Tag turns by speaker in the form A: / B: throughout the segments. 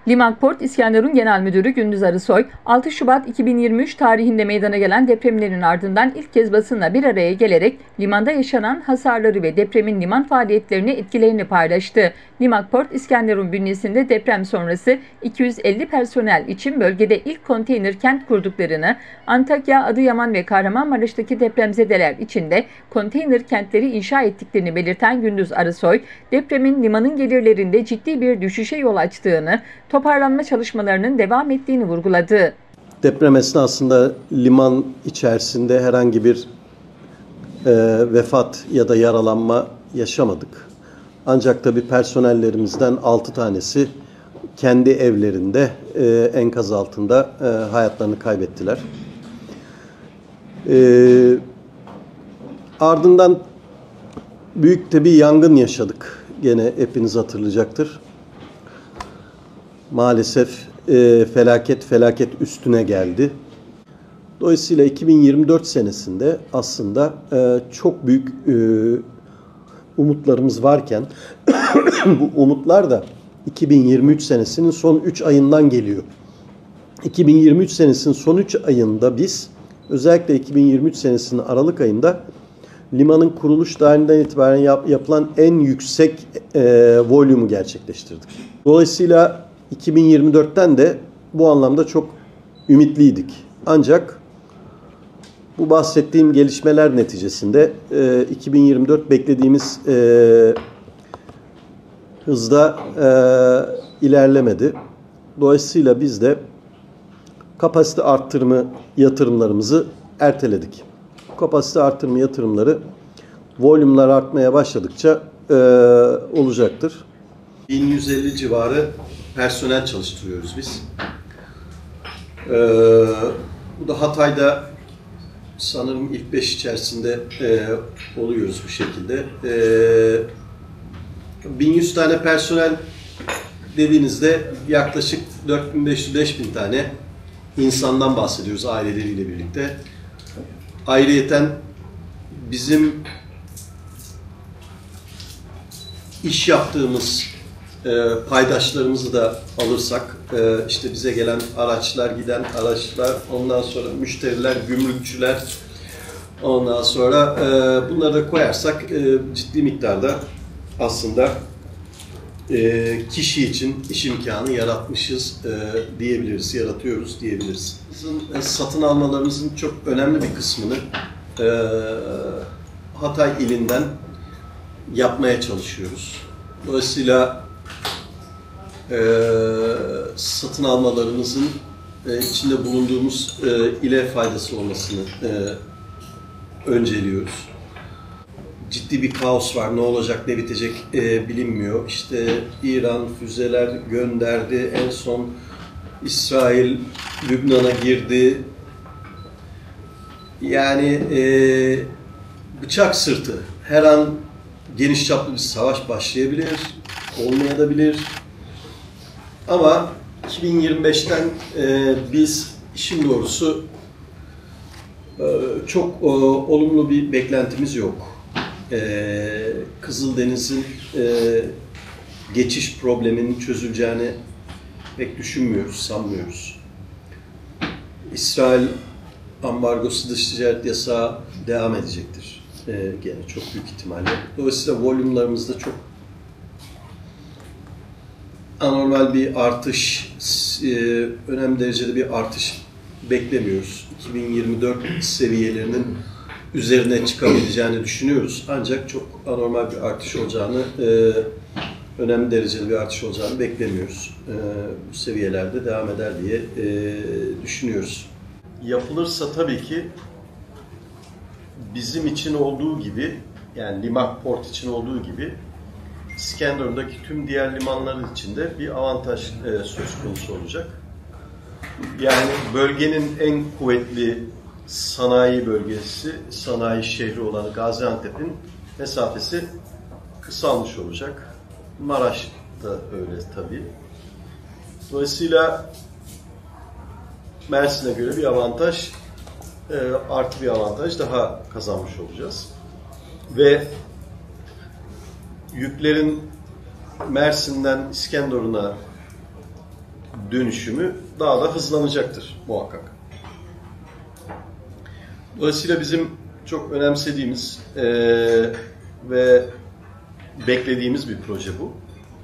A: Limakport İskenderun Genel Müdürü Gündüz Arısoy, 6 Şubat 2023 tarihinde meydana gelen depremlerin ardından ilk kez basınla bir araya gelerek limanda yaşanan hasarları ve depremin liman faaliyetlerini etkilerini paylaştı. Limakport İskenderun bünyesinde deprem sonrası 250 personel için bölgede ilk konteyner kent kurduklarını, Antakya, Adıyaman ve Kahramanmaraş'taki depremzedeler için de konteyner kentleri inşa ettiklerini belirten Gündüz Arısoy, depremin limanın gelirlerinde ciddi bir düşüşe yol açtığını, toparlanma çalışmalarının devam ettiğini vurguladı.
B: Deprem esnasında liman içerisinde herhangi bir vefat ya da yaralanma yaşamadık. Ancak tabii personellerimizden 6 tanesi kendi evlerinde enkaz altında hayatlarını kaybettiler. Ardından büyük de bir yangın yaşadık. Gene hepiniz hatırlayacaktır. Maalesef felaket üstüne geldi. Dolayısıyla 2024 senesinde aslında çok büyük umutlarımız varken bu umutlar da 2023 senesinin son 3 ayından geliyor. 2023 senesinin son 3 ayında biz özellikle 2023 senesinin Aralık ayında limanın kuruluş tarihinden itibaren yapılan en yüksek volümü gerçekleştirdik. Dolayısıyla 2024'ten de bu anlamda çok ümitliydik. Ancak bu bahsettiğim gelişmeler neticesinde 2024 beklediğimiz hızda ilerlemedi. Dolayısıyla biz de kapasite arttırımı yatırımlarımızı erteledik. Kapasite arttırma yatırımları volümler artmaya başladıkça olacaktır. 1150 civarı personel çalıştırıyoruz biz. Bu da Hatay'da sanırım ilk 5 içerisinde oluyoruz bu şekilde. 1100 tane personel dediğinizde yaklaşık 4500-5000 tane insandan bahsediyoruz aileleriyle birlikte. Ayrıyeten bizim iş yaptığımız paydaşlarımızı da alırsak, işte bize gelen araçlar, giden araçlar, ondan sonra müşteriler, gümrükçüler, ondan sonra bunları da koyarsak ciddi miktarda aslında kişi için iş imkanı yaratmışız diyebiliriz, yaratıyoruz diyebiliriz. Bizim satın almalarımızın çok önemli bir kısmını Hatay ilinden yapmaya çalışıyoruz. Dolayısıyla satın almalarımızın içinde bulunduğumuz ile faydası olmasını önceliyoruz. Ciddi bir kaos var. Ne olacak, ne bitecek bilinmiyor. İşte İran füzeler gönderdi. En son İsrail Lübnan'a girdi. Yani bıçak sırtı. Her an geniş çaplı bir savaş başlayabilir, olmayabilir. Ama 2025'ten biz işin doğrusu çok olumlu bir beklentimiz yok. Kızıldeniz'in geçiş probleminin çözüleceğini pek düşünmüyoruz, sanmıyoruz. İsrail ambargosu, dış ticaret yasağı devam edecektir. Gene çok büyük ihtimalle. Dolayısıyla volümlerimizde çok anormal bir artış, önemli derecede bir artış beklemiyoruz. 2024 seviyelerinin üzerine çıkabileceğini düşünüyoruz. Ancak çok anormal bir artış olacağını, önemli derecede bir artış olacağını beklemiyoruz. Bu seviyelerde devam eder diye düşünüyoruz. Yapılırsa tabii ki bizim için olduğu gibi, yani Limakport için olduğu gibi İskenderun'daki tüm diğer limanlar için de bir avantaj söz konusu olacak. Yani bölgenin en kuvvetli sanayi bölgesi, sanayi şehri olan Gaziantep'in mesafesi kısalmış olacak. Maraş da öyle tabii. Dolayısıyla Mersin'e göre bir avantaj, artı bir avantaj daha kazanmış olacağız. Ve yüklerin Mersin'den İskenderun'a dönüşümü daha da hızlanacaktır muhakkak. Dolayısıyla bizim çok önemsediğimiz ve beklediğimiz bir proje bu.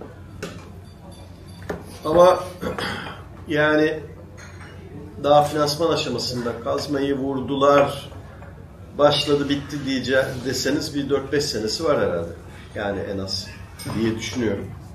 B: Ama yani daha finansman aşamasında kazmayı vurdular, başladı bitti deseniz bir 4-5 senesi var herhalde. Yani en az diye düşünüyorum.